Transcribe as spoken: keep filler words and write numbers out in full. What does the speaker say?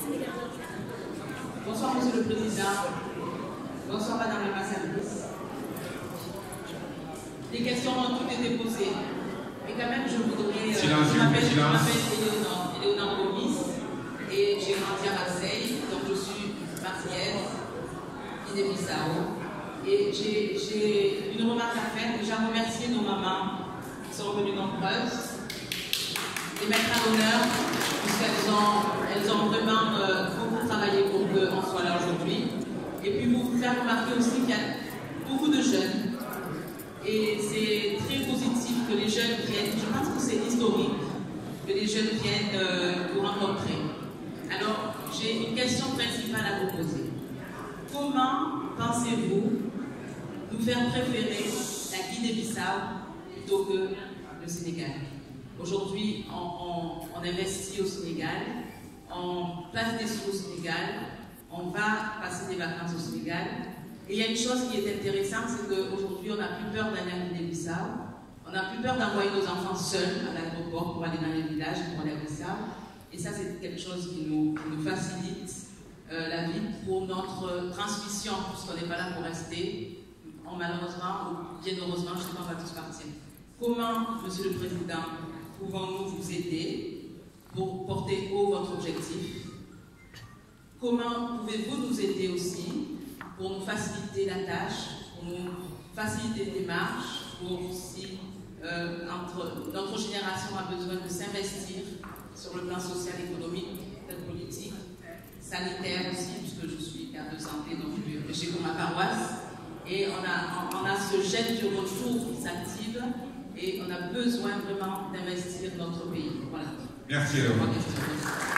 Bonsoir, Monsieur le Président. Bonsoir, Madame l'ambassadrice. Les questions ont toutes été posées. Mais quand même, je voudrais... Euh, silence, je m'appelle silence. Éléonore, Éléonore Gomis et j'ai grandi à Marseille. Donc, je suis marseillaise, Guinée-Bissau. Et j'ai une remarque à faire. Déjà, remercier nos mamans qui sont revenues nombreuses. Les mettre à l'honneur, puisqu'elles ont, elles ont vraiment euh, beaucoup travaillé pour qu'on soit là aujourd'hui. Et puis vous faire remarquer aussi qu'il y a beaucoup de jeunes. Et c'est très positif que les jeunes viennent, je pense que c'est historique, que les jeunes viennent euh, vous rencontrer. Alors, j'ai une question principale à vous poser. Comment pensez-vous nous faire préférer la Guinée-Bissau plutôt que le Sénégal? Aujourd'hui, on, on, on investit au Sénégal, on place des sous au Sénégal, on va passer des vacances au Sénégal. Et il y a une chose qui est intéressante, c'est qu'aujourd'hui, on n'a plus peur d'aller à Guinée-Bissau, on n'a plus peur d'envoyer nos enfants seuls à l'aéroport pour aller dans les villages, pour aller à Bissau. Et ça, c'est quelque chose qui nous, qui nous facilite euh, la vie pour notre transmission, puisqu'on n'est pas là pour rester. On, malheureusement, ou bien heureusement, je sais pas, on va tous partir. Comment, Monsieur le Président, pouvons-nous vous aider pour porter haut votre objectif? Comment pouvez-vous nous aider aussi pour nous faciliter la tâche, pour nous faciliter les démarches, pour si euh, entre, notre génération a besoin de s'investir sur le plan social, économique, politique, sanitaire aussi, puisque je suis garde de santé, donc je suis pour ma paroisse. Et on a, on a ce gène du retour qui s'active et on a besoin vraiment d'investir dans notre pays. Voilà. Merci.